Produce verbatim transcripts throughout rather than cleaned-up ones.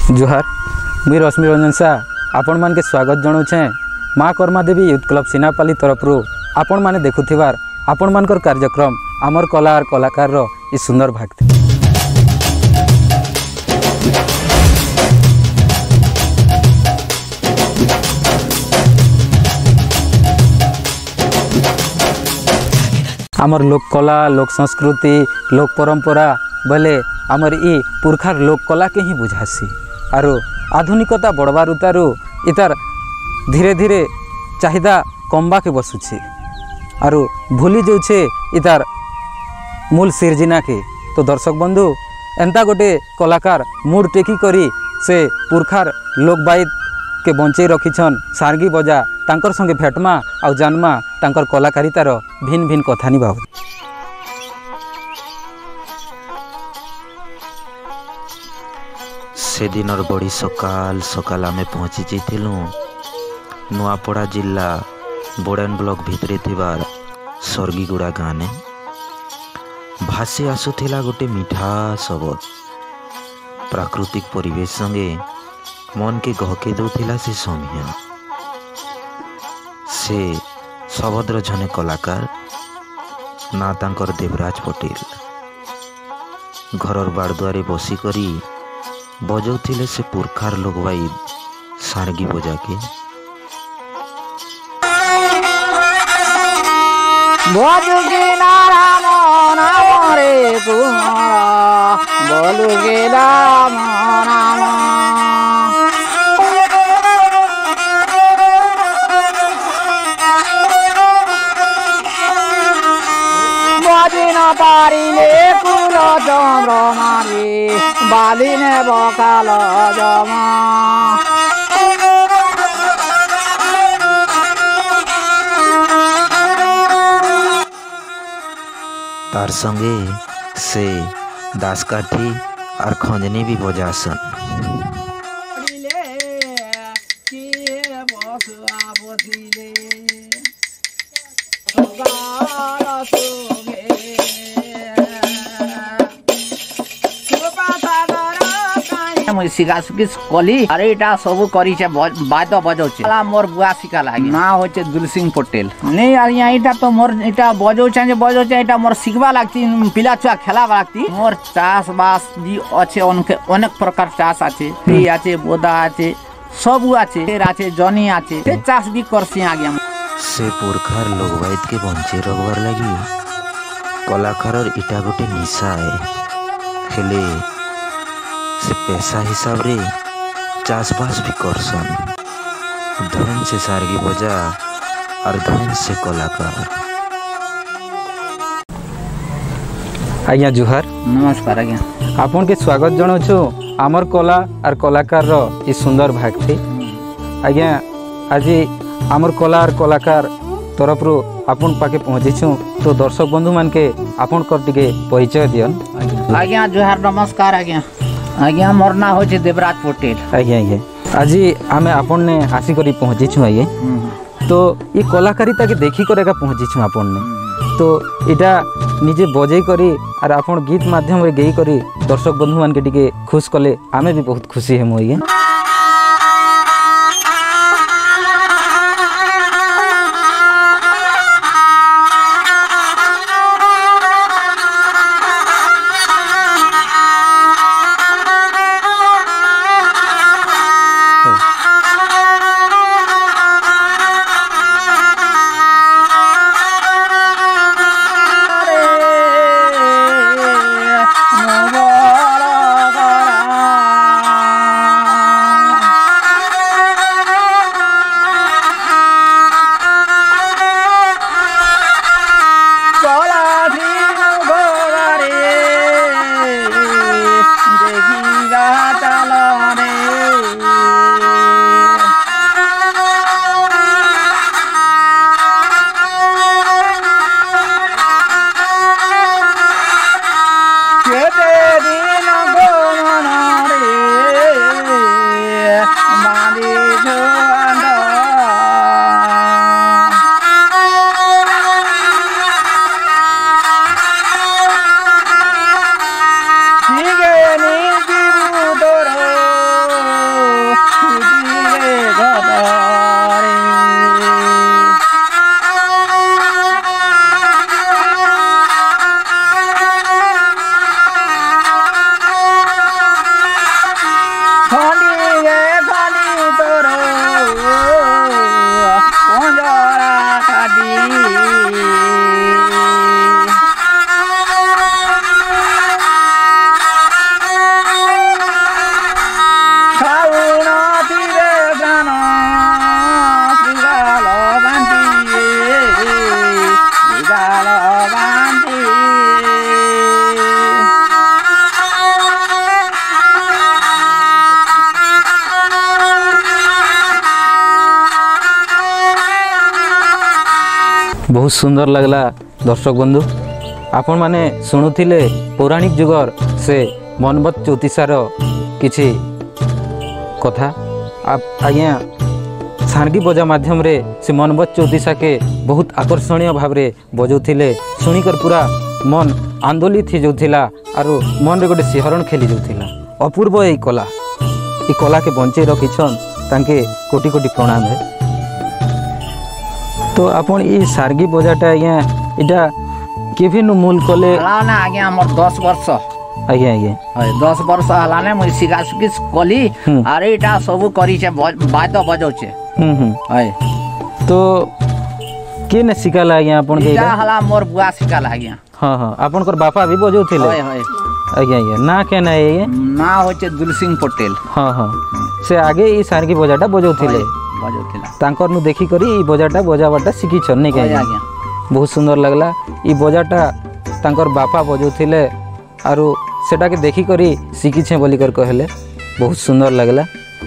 जुहार मुई रश्मि रंजन शाह आपण मान के स्वागत जनाऊे माँ कर्मा देवी यूथ क्लब सिनापाली तरफ आपण माने देखुथिबार आपण मानकर कार्यक्रम आमर कला और कलाकार रो ई सुंदर भाग आमर लोक कला लोक संस्कृति लोक परंपरा बोले आमर ई पुरखार लोक कला के ही बुझासी आरो आधुनिकता बढ़वार उतारू इतार धीरे धीरे चाहिदा कमबा के बसुछे आरो भूली जाऊे इतार मूल सिरजिना के। तो दर्शक बंधु एंता गोटे कलाकार मूड टेकी करी से पुरखार लोकबाईत के बंचई रखीछन सारगी बजा तांकर संगे भेटमा आउ जानमा तांकर कलाकारितार भिन्न भिन्न कथानी बाबद। से दिन बड़ी सकाल सकाल आमे पहुँची जाइलु नुआपड़ा जिला बोड़ान ब्लॉक भितरे थिबार सर्गीगुड़ा गाँ ने भासी आसुथिला गोटे मीठा शब्द प्राकृतिक परिवेश संगे मन के गहके दौथिला से समिया से शब्दर जने कलाकार ना तांकर देवराज पटेल घरर बाड़दुआरे बसी करी बजाउथिले से पुरखार लोक बाई सारगी बजा के बलुगे राम नाम रे कुमार बलुगे राम नाम बजिन पारिले कुल चन्द्र मारी बालिने बकाल जमा तार संगे से दासकाठी और खंजनी भी बजासन। शिका शिकिस कली अरे इटा सब करी बाद बजाऊे मोर बुआ शिका लागे ना होचे दुलसिंह पटेल नहीं यार यहाँ इटा तो मोर इटा बजाऊे बजाऊे इटा मोर शिखवा लगती पिला छुआ खेला लगती मोर चाष बास भी अच्छे अनेक प्रकार चाष आछे फ्री आछे बोदा आछे सब आछे फेर आछे जनी आछे से चाष भी करसी आगे से पुरखार लोकबाईत के बंचे रखबार लगी कलाकार इटा गोटे निशा है हेले से पैसा हिसाब रे चाषबास भी करसन धन से सारगी बजा और धन से कलाकार। आज्ञा जुहार नमस्कार आज्ञा आपन के स्वागत जनाऊँ आमर कला और कलाकार रो ई सुंदर भाग थी आज्ञा आज आमर कला और कलाकार तरफ रू आपन पाके पहुँचीछू तो दर्शक बंधु मान के आपन कर टिके परिचय दियन। आज्ञा जुहार नमस्कार आज्ञा आज्ञा मोर ना हो देवराज पटेल आज्ञा आज्ञा आज आमे आपन ने आसी करी पहुँचीछू आइए तो ये कलाकारिता के देखी कर पहुँचीछू आपन ने तो इटा निजे बजे करी और आपन गीत माध्यम रे गई करी दर्शक बंधु मान के टिके खुश कले आमे भी बहुत खुशी हेमु आइए। बहुत सुंदर लगला दर्शक बंधु आपण माने शुणुथिले पौराणिक जुगर से मनबत चौतीसार किछि कथा आज्ञा सारगी बजा माध्यम रे से मनबत चौतीसा के बहुत आकर्षणीय भाव रे बजौथिले शुणिकर पूरा मन आंदोलित हो जाउथिला आरो मन रे गोटे सिहरण खेली जाउथिला। अपूर्व ए कला ई कला के बंचे रखिछन तांके कोटि कोटि प्रणाम है। तो आपण ई सारगी बजाटा आज्ञा इटा केभिनु मूल कले हलाने आज्ञा हमर दस वर्ष आज्ञा आज्ञा है दस वर्ष हलाने मुई सिखा सिखी कली अरे इटा सब करिछे बाद्य बजौछे। हम्म हम्म है तो के ने सिखाला आज्ञा आपण के इटा हला मोर बुआ सिखाला आज्ञा। हां हां आपनकर बापा भी बजौथिले है है आज्ञा आज्ञा ना के ना ये ना होचे दुलसिंह पटेल। हां हां से आगे ई सारगी बजाटा बजौथिले बजौथिला तांकर नु देखि करी ई बजाटा बजावाटा सिखी छन के आज्ञा। बहुत सुंदर लगला ई बजाटा तांकर बापा बजौथिले आरो सेटा के देखि करी सिखी छे बोली कर कहले बहुत सुंदर लगला।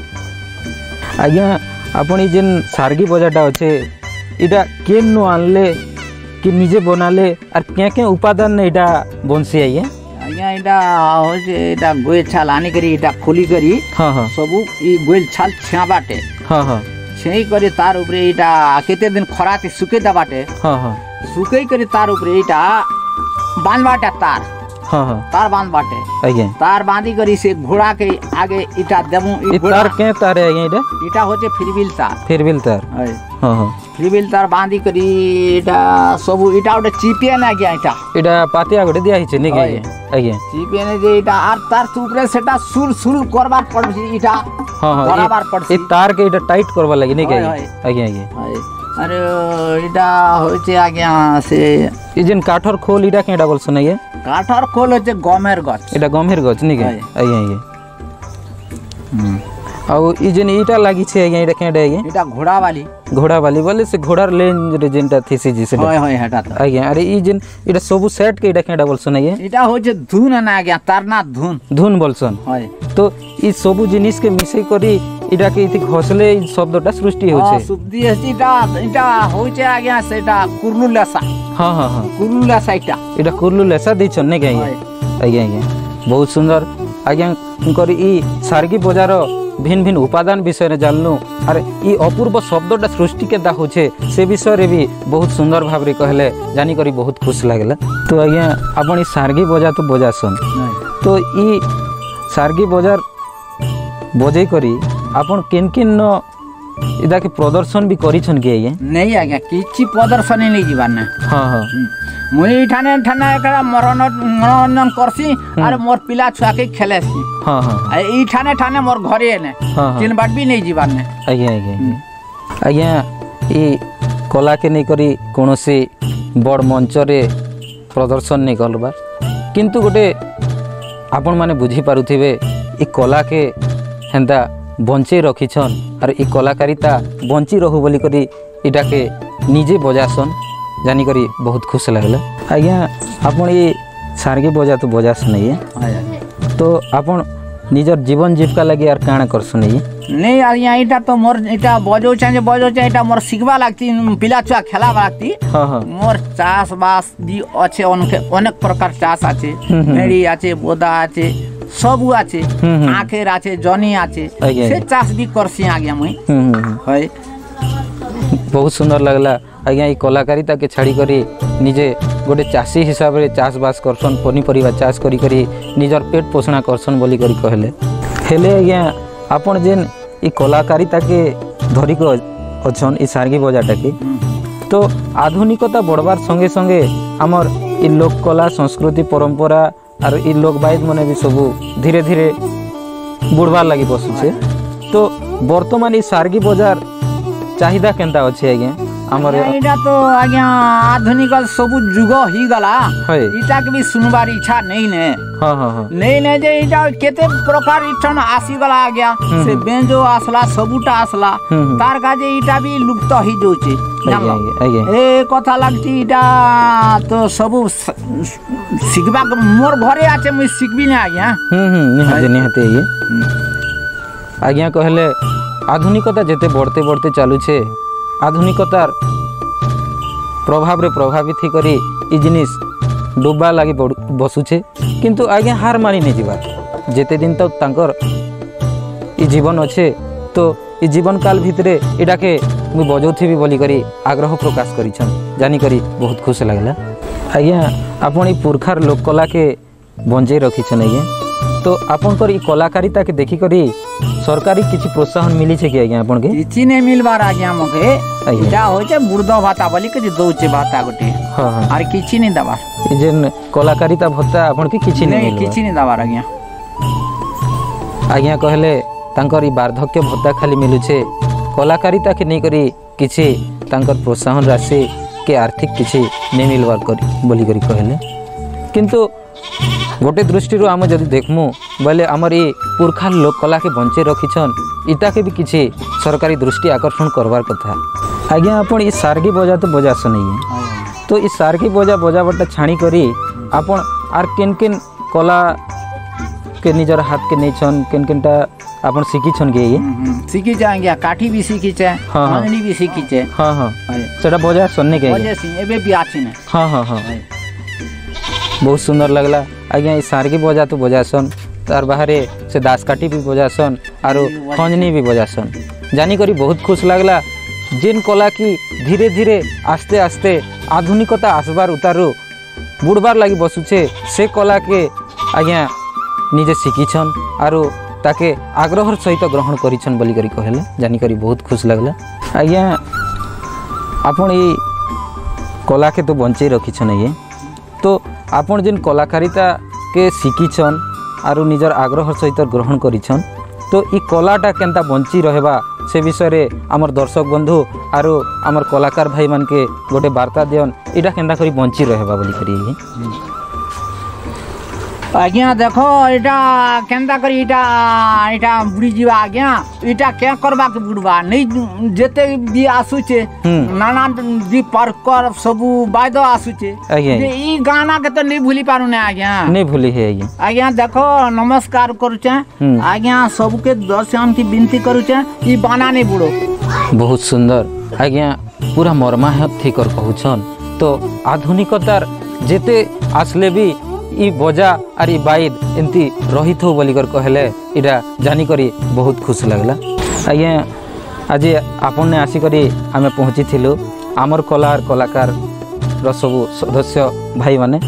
आज्ञा आपण ई जेन सारगी बजाटा अछि इटा केन नु आनले कि निजे बनाले आर के के उपादान ने इटा बनसी आइए आज्ञा इटा होचे इटा गोल छाल आनी करी इटा खोली करी हां हां सबु ई गोल छाल छ्या बाटे हां हां छेई करी तार ऊपर इटा केते दिन खराते सुके द बाटे हां हां सुके करी तार ऊपर इटा बांध बाटे तार हां हां तार बांध बाटे आज्ञा तार बांधी करी से घोड़ा के आगे इटा देमु ई तार के तार है आज्ञा इटा इटा होचे फिरबिल तार फिरबिल तार है हां हां फिरबिल तार बांधी करी इटा सब इटा ओटे चिपिया ना गया इटा इटा पातिया गोटे दिया हिचे नि के आज्ञा चिपिया ने जे इटा आर तार ऊपर सेटा सुल सुल करबार पड़सी इटा हां हां बराबर पड़सी ई तार के इटा टाइट करबा लागि नि के आज्ञा आज्ञा अरे इटा होचे आज्ञा से ई जेन काठर खोल इटा केडा बोलसन ये काठर खोल होचे गमेर गछ इटा गमेर गछ नि के आज्ञा आज्ञा हम्म आउ ई जेन इटा लागि छे आज्ञा इटा केडा आज्ञा इटा घोड़ा वाली घोड़ा वाली बोले से घोड़ार लेन रे जेनटा थिसी जी से होय होय हटा तो आज्ञा अरे ई जेन इटा सबु सेट के इटा केडा बोलसन ये इटा होचे धुन ना आज्ञा तारना धुन धुन बोलसन होय तो ई सबु जिनिस के मिसई करी इटा के इति घोसले ई शब्दटा सृष्टि हां होचे सुब्दी इटा इटा होचे आज्ञा सेटा कुरलु लेसा हां हां हां कुरलु लेसा इटा इटा कुरलु लेसा दै छन ने के आज्ञा आज्ञा बहुत सुंदर आज्ञा करी ई सारगी बजार भिन्न भिन्न उपादान विषय रे जानलु अरे ई अपूर्व शब्दटा सृष्टि के दा होचे से विषय रे भी बहुत सुंदर भाव रे कहले जानी करी बहुत खुश लागला। तो आज्ञा आपण ई सारगी बजा तो बजासन तो ई सारगी बजार बजे करी आपण केन केन न इदा के प्रदर्शन भी करिछन के आज्ञा नहीं आज्ञा किछि प्रदर्शन नहीं जीवान ने हां हां मुई ठाने ठाने एकरा मरण मनोरंजन करसी अरे मोर पिला छुआ के खेलेसी हां हां आ ई ठाने ठाने मोर घरे ने हां तीन बार भी नहीं जीवान ने आज्ञा आज्ञा आज्ञा ई कला के नहीं करी कोनोसी बड़ मंच रे प्रदर्शन नहीं करबा किंतु गोटे आपण माने बुझी पारुथिबे ई कला के हेंदा बंचे रखिछन और ई कलाकारिता बंची रहू बोली करी इटा के निजे बजासन जानी करी बहुत खुश लगला। आज्ञा आपण ई सारगी बजा तो बजासन ये तो आपण निजर जीवन जीविका लगी यार काना करसन ये नहीं आज्ञा इटा तो मोर इटा बजो चाहे बजो चाहे इटा मोर सिखबा लागती पिला छुआ खेला लागती हां हां मोर चाष बास भी अच्छे अनेक प्रकार चाष आछे मेड़ी आछे बोदा आछे सब आछे आखेर आछे जनी आछे से चाष भी करसी आज्ञा मुई है बहुत सुंदर लगला। आज्ञा ई कलाकारिता के छाड़ी करी निजे गोटे चाषी हिसाब रे चाष बास करसन पनीपरिया चाष करी करी निजर पेट पोषणा करसन बोली करी कहले हेले आज्ञा आपण जेन ई कलाकारिता के धरी को अछन ई सारगी बजाटा के तो आधुनिकता बढ़वार संगे संगे हमर ई लोक कला संस्कृति परंपरा और ई लोक बाइद मने भी सब धीरे धीरे बुड़बार लगी बसुचे तो वर्तमान ई सारगी बजार चाहिदा केनता अच्छे आज्ञा हमर इटा तो आज्ञा आधुनिक सब जुग ही गला इटा के भी सुनबार इच्छा नहीं ने हां हां हां नहीं ने जे इटा केते प्रकार इठन आसी गला आज्ञा से बेंजो आसला सबुटा आसला तार काजे इटा भी लुप्त ही जोचे आज्ञा आज्ञा ए कथा लागती इटा तो सब सिखबा मोर घरे आछे मुई सिखबी ना आज्ञा हम हम निहाते निहाते ये आज्ञा कहले आधुनिकता जेते बढ़ते बढ़ते चालू छे आधुनिकतार प्रभाव रे प्रभावित ही करी ई जिनिस डुबा लगी बसुछे किंतु आज्ञा हार मानी नहीं जीवा जेते दिन तक तांकर ई जीवन अच्छे तो ई जीवन काल भितरे इटा के मुई बजाउथी बोली करी आग्रह प्रकाश करिछन जानी करी बहुत खुश लगला। आज्ञा आपण ई पुरखार लोक कला के बंजे रखिछन आज्ञा तो आपनकर ई कलाकारिता के देखि करी सरकारी किछि प्रोत्साहन मिली छे कि आज्ञा आपन के किछि नै मिलबार आज्ञा मके इटा होचे बुर्दो भाता बोली के दउचे भाता गोटे हां हां आर किछि नै दबा ई जेन कलाकारिता भत्ता आपन के किछि नै नहीं किछि नै दबार आज्ञा आज्ञा कहले तांकर ई वार्धक्य भत्ता खाली मिलुछे कलाकारिता के नै करी किछि तांकर प्रोत्साहन राशि के आर्थिक किछि नै मिलबार करी बोली करी कहले किंतु गोटे दृष्टि आम जदि देखमु बोले आमर ये पुरखा लोक कला के बंचे रखिछन इटा के भी किछि सरकारी दृष्टि आकर्षण करवार कथा। आज्ञा आपण ई सारगी बजा तो बजास नहीं तो ई सारगी बजा बजावटा छाणी करी आपण आर केन केन कला के निजर हाथ के नहीं छन केन केनटा आपण सीखी छन गे ये सीखी जाएंगे काठी भी सीखी छे मंगनी भी सीखी छे हां हां सेटा बजा सुनने के बजे सी एबे भी आछि ने हां हां हां बहुत सुंदर लगला। आज्ञा ई सारगी बजा तो बजासन तार बाहरे से दासकाठी भी बजासन और खंजनी भी बजासन जानी करी बहुत खुश लगला जिन कला की धीरे धीरे आस्ते आस्ते आधुनिकता आसबार उतारू बुड़बार लगी बसुछे से कला के आज्ञा निजे शिखीछन और ताके आग्रहर सहित ग्रहण करिछन बोली करी कहले जानी करी बहुत खुश लगला। आज्ञा आपण ई कला के तो बंचे रखिछन ये तो आपण जिन कलाकारिता के शिखीछन आरु निजर आग्रह सहित ग्रहण करिछन तो ई कलाटा केनता बंची रहबा से विषय रे आमर दर्शक बंधु आरु आमर कलाकार भाई मान के गोटे वार्ता दियन इटा केनता करी बंची रहबा बोली करी आज्ञा देखो इटा केनता करी इटा इटा बुड़ी जीवा आज्ञा इटा क्या करबा के बुड़बा नहीं जेते भी आसुचे नाना भी परकर सबु बायदो आसुचे जे ई गाना के तो नहीं भूली पारु ने आज्ञा नहीं भूली है आज्ञा आज्ञा देखो नमस्कार करूचे आज्ञा सबके दर्शन की विनती करूचे ई बाना नहीं बुड़ो बहुत सुंदर आज्ञा पूरा मर्माहत थी कर कहउछन तो आधुनिकतार जेते आसले भी ई बजा आर ई बाइद एमती रही थो बोली कर कहले इटा जानी करी बहुत खुश लगला। आज्ञा आज आपन ने आसी करी आमे पहुँची थिलु आमर कला आर कलाकार रो सबु सदस्य भाई माने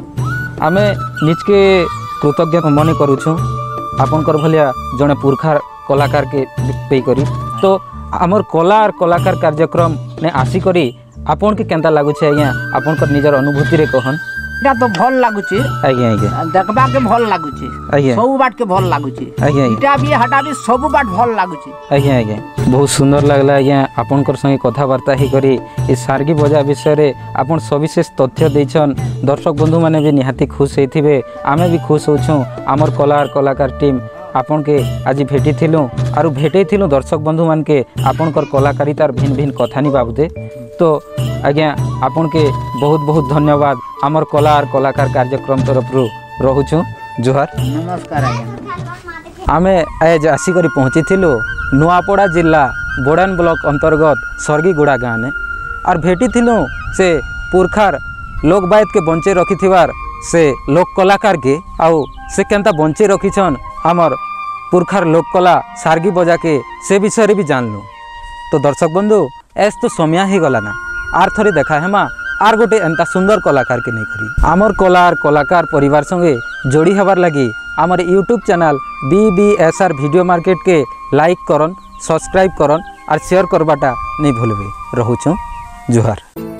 आमे निजके कृतज्ञ मन करूछु आपनकर भलिया जने पुरखा कलाकार के पे करी तो आमर कला आर कलाकार कार्यक्रम ने आसी करी आपन के केनता लागु छे आज्ञा आपनकर निजर अनुभूति रे कहन इटा तो भल लागुची आज्ञा आज्ञा देखबा के भल लागुची आज्ञा सब बाट के भल लागुची आज्ञा इटा भी हटा भी सब बाट भल लागुची आज्ञा आज्ञा बहुत सुंदर लगला आज्ञा आपनकर संगे कथावार्ता ही करी ए सारगी बजा विषय रे आपन सविशेष तथ्य दैछन दर्शक बंधु माने भी निहाती खुश हेथिबे आमे भी खुश होछु आमर कला आर कलाकार टीम आपन के आज भेटी थिलु आरु भेटे थिलु दर्शक बंधु मान के आपनकर कलाकारितार भिन्न भिन्न कथानी बाबदे तो आज्ञा आपन के बहुत बहुत धन्यवाद आमर कला आर कलाकार कार्यक्रम तरफ रु रहुछु जोहार नमस्कार आज्ञा आमे आज आसी करी पहुँची थिलु नुआपड़ा जिला बोड़ान ब्लॉक अंतर्गत सरगीगुड़ा गाँव ने आर भेटी थिलु से पुरखार लोकबायत के बंचे रखिथिबार से लोक कलाकार के आउ से केनता बंचे रखिछन आमर पुरखार लोक कला सारगी बजा के से विषय भी जानलु तो दर्शक बंधु एस तो समय ही गला ना आर थरे देखा हेमा आर गोटे एंता सुंदर कलाकार के नहीं करी आमर कला आर कलाकार परिवार संगे जोड़ी हबार लगी आमर YouTube channel B B S R video market के लाइक करन सब्सक्राइब करन और शेयर करवाटा नहीं भूलबे रहुछु जोहार।